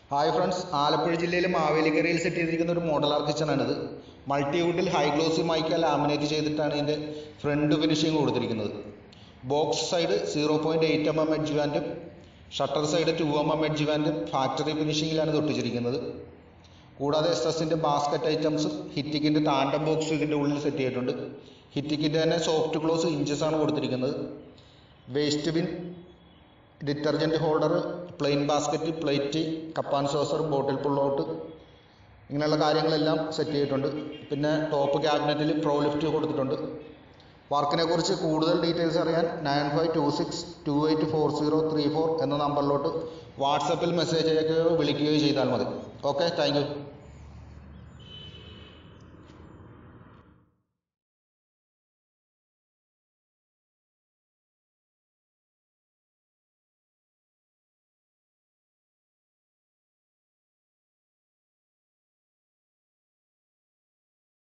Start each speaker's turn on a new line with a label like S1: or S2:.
S1: Hi friends, Alappuzha ജില്ലയിലെ മാവേലിക്കരയിൽ set ചെയ്തിരിക്കുന്ന ഒരു മോഡലാർ കിച്ചണാണിത്. മൾട്ടിവുഡിൽ ഹൈ ഗ്ലോസി മൈക്ക ലാമിനേറ്റ് ചെയ്തിട്ടാണ് ഇതിൻ്റെ ഫ്രണ്ട് ഫിനിഷിങ് കൊടുത്തിരിക്കുന്നത്. ബോക്സ് സൈഡ് 0.8 mm എഡ്ജ് വാൻറ്റും ഷട്ടർ സൈഡ് 2 mm എഡ്ജ് വാൻറ്റും ഫാക്ടറി ഫിനിഷിങ്ങിലാണ് തൊട്ടിച്ചിരിക്കുന്നത്. കൂടാതെ SS-ൻ്റെ ബാസ്ക്കറ്റ് ഐറ്റംസും ഹിറ്റിക്കിൻ്റെ ടാൻഡം ബോക്സും ഇതിൻ്റെ ഉള്ളിൽ സെറ്റ് ചെയ്തിട്ടുണ്ട്. ഹിറ്റിക്കിൻ്റെ തന്നെ സോഫ്റ്റ് ക്ലോസ് ഇഞ്ചസ് ആണ് കൊടുത്തിരിക്കുന്നത്. Waste bin, detergent holder, plain basket, plate, cup and saucer, bottle pull out, ഇങ്ങനെയുള്ള കാര്യങ്ങളെല്ലാം സെറ്റ് ചെയ്തിട്ടുണ്ട്. പിന്നെ ടോപ്പ് ക്യാബിനറ്റിൽ പ്രോ ലിഫ്റ്റ് കൊടുത്തിട്ടുണ്ട്. വർക്കിനെ കുറിച്ച് കൂടുതൽ ഡീറ്റെയിൽസ് അറിയാൻ 9526284034 എന്ന നമ്പറിലോട്ട് വാട്സപ്പിൽ മെസ്സേജ് അയക്കുകയോ വിളിക്കുകയോ ചെയ്താൽ മതി. Okay, thank U.